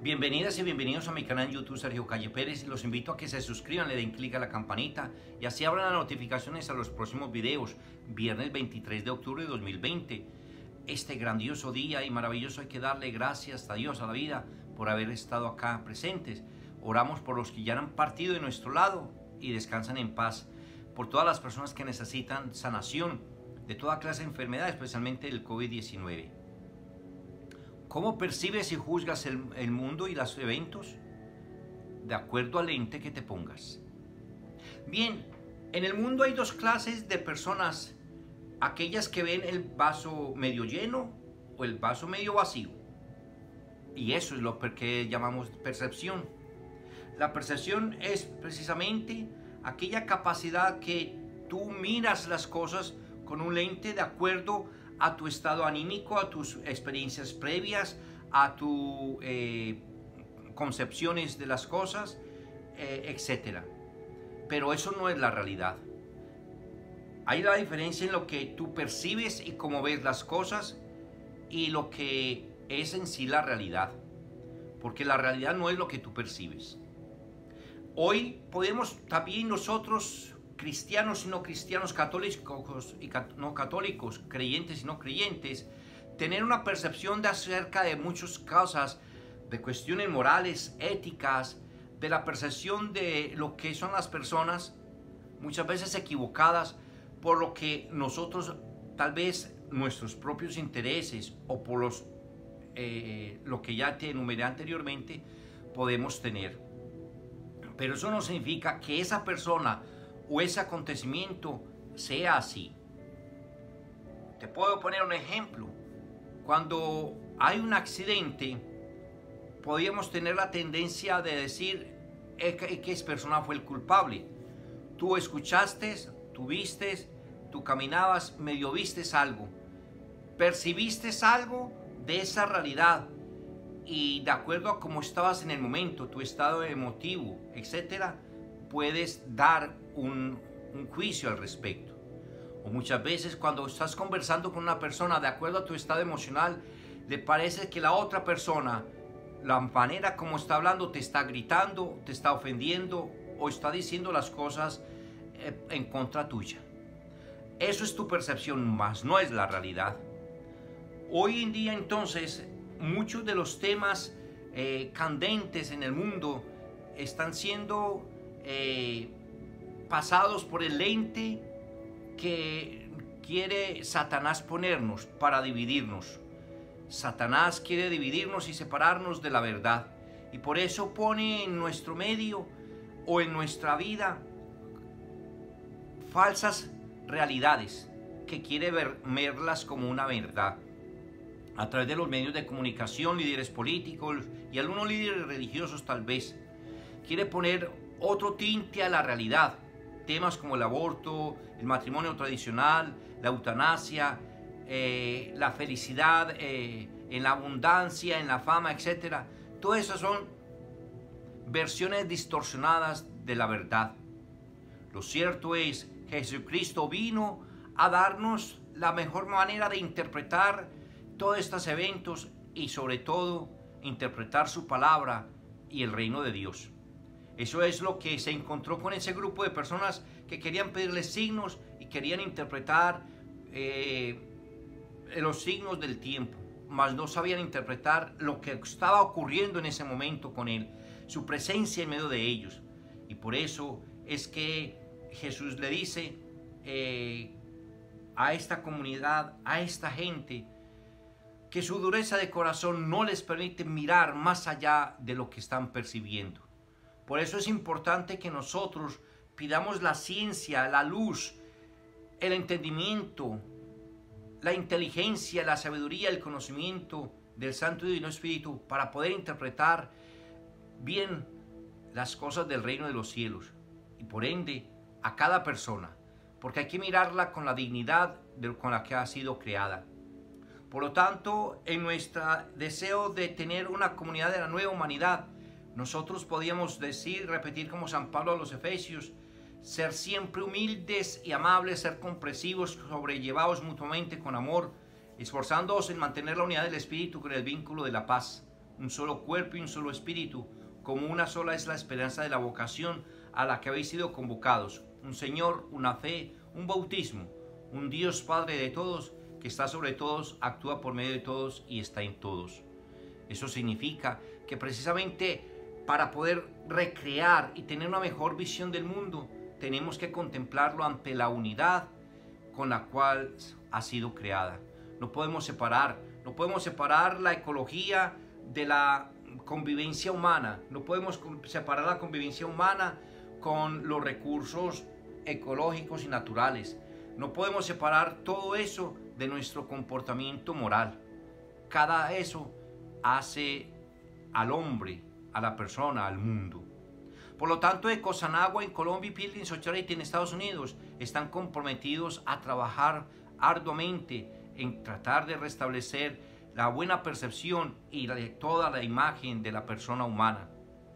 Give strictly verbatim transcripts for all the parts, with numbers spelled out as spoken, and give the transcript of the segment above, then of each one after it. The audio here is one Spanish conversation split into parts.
Bienvenidas y bienvenidos a mi canal en YouTube Sergio Calle Pérez. Los invito a que se suscriban, le den clic a la campanita y así abran las notificaciones a los próximos videos. Viernes veintitrés de octubre de dos mil veinte. Este grandioso día y maravilloso, hay que darle gracias a Dios, a la vida, por haber estado acá presentes. Oramos por los que ya han partido de nuestro lado y descansan en paz. Por todas las personas que necesitan sanación de toda clase de enfermedad, especialmente el COVID diecinueve. ¿Cómo percibes y juzgas el, el mundo y los eventos? De acuerdo al lente que te pongas. Bien, en el mundo hay dos clases de personas. Aquellas que ven el vaso medio lleno o el vaso medio vacío. Y eso es lo que llamamos percepción. La percepción es precisamente aquella capacidad que tú miras las cosas con un lente de acuerdo a tu estado anímico, a tus experiencias previas, a tus eh, concepciones de las cosas, eh, etcétera. Pero eso no es la realidad. Hay la diferencia en lo que tú percibes y cómo ves las cosas y lo que es en sí la realidad. Porque la realidad no es lo que tú percibes. Hoy podemos también nosotros, cristianos y no cristianos, católicos y no católicos, creyentes y no creyentes, tener una percepción de acerca de muchas cosas, de cuestiones morales, éticas, de la percepción de lo que son las personas, muchas veces equivocadas, por lo que nosotros, tal vez nuestros propios intereses o por los, eh, lo que ya te enumeré anteriormente, podemos tener. Pero eso no significa que esa persona o ese acontecimiento sea así. Te puedo poner un ejemplo. Cuando hay un accidente, podríamos tener la tendencia de decir que esa persona fue el culpable. Tú escuchaste, tú viste, tú caminabas, medio vistes algo, percibiste algo de esa realidad y de acuerdo a cómo estabas en el momento, tu estado emotivo, etcétera, puedes dar un, un juicio al respecto. O muchas veces cuando estás conversando con una persona, de acuerdo a tu estado emocional, le parece que la otra persona, la manera como está hablando, te está gritando, te está ofendiendo o está diciendo las cosas eh, en contra tuya. Eso es tu percepción, más no es la realidad. Hoy en día entonces muchos de los temas eh, candentes en el mundo están siendo eh, pasados por el lente que quiere Satanás ponernos para dividirnos. Satanás quiere dividirnos y separarnos de la verdad. Y por eso pone en nuestro medio o en nuestra vida falsas realidades que quiere ver, verlas como una verdad. A través de los medios de comunicación, líderes políticos y algunos líderes religiosos tal vez. Quiere poner otro tinte a la realidad. Temas como el aborto, el matrimonio tradicional, la eutanasia, eh, la felicidad, eh, en la abundancia, en la fama, etcétera. Todas esas son versiones distorsionadas de la verdad. Lo cierto es que Jesucristo vino a darnos la mejor manera de interpretar todos estos eventos y sobre todo interpretar su palabra y el reino de Dios. Eso es lo que se encontró con ese grupo de personas que querían pedirle signos y querían interpretar eh, los signos del tiempo, mas no sabían interpretar lo que estaba ocurriendo en ese momento con él, su presencia en medio de ellos. Y por eso es que Jesús le dice eh, a esta comunidad, a esta gente, que su dureza de corazón no les permite mirar más allá de lo que están percibiendo. Por eso es importante que nosotros pidamos la ciencia, la luz, el entendimiento, la inteligencia, la sabiduría, el conocimiento del Santo y Divino Espíritu para poder interpretar bien las cosas del reino de los cielos y por ende a cada persona, porque hay que mirarla con la dignidad de, con la que ha sido creada. Por lo tanto, en nuestro deseo de tener una comunidad de la nueva humanidad, nosotros podíamos decir, repetir como San Pablo a los Efesios, ser siempre humildes y amables, ser comprensivos, sobrellevados mutuamente con amor, esforzándoos en mantener la unidad del Espíritu con el vínculo de la paz. un solo cuerpo y un solo espíritu, como una sola es la esperanza de la vocación a la que habéis sido convocados, un Señor, una fe, un bautismo, un Dios Padre de todos, que está sobre todos, actúa por medio de todos y está en todos. Eso significa que precisamente para poder recrear y tener una mejor visión del mundo, tenemos que contemplarlo ante la unidad con la cual ha sido creada. No podemos separar, no podemos separar la ecología de la convivencia humana, no podemos separar la convivencia humana con los recursos ecológicos y naturales. No podemos separar todo eso de nuestro comportamiento moral. Cada eso hace al hombre, a la persona, al mundo. Por lo tanto, Ecosanagua en Colombia y Pilgrim Society en Estados Unidos están comprometidos a trabajar arduamente en tratar de restablecer la buena percepción y de toda la imagen de la persona humana.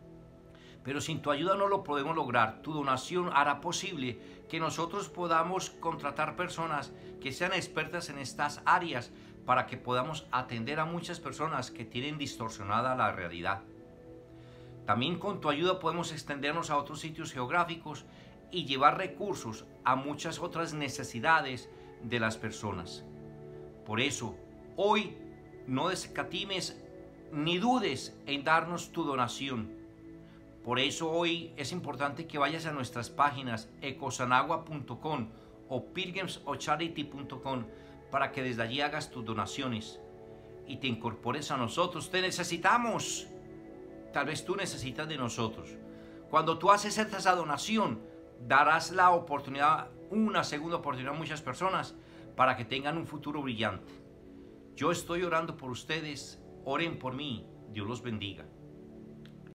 Pero sin tu ayuda no lo podemos lograr. Tu donación hará posible que nosotros podamos contratar personas que sean expertas en estas áreas para que podamos atender a muchas personas que tienen distorsionada la realidad. También con tu ayuda podemos extendernos a otros sitios geográficos y llevar recursos a muchas otras necesidades de las personas. Por eso, hoy no escatimes ni dudes en darnos tu donación. Por eso hoy es importante que vayas a nuestras páginas ecosanagua punto com o pilgrims o charity punto com para que desde allí hagas tus donaciones y te incorpores a nosotros. Te necesitamos. Tal vez tú necesitas de nosotros. Cuando tú haces esa donación, darás la oportunidad, una segunda oportunidad a muchas personas para que tengan un futuro brillante. Yo estoy orando por ustedes. Oren por mí. Dios los bendiga.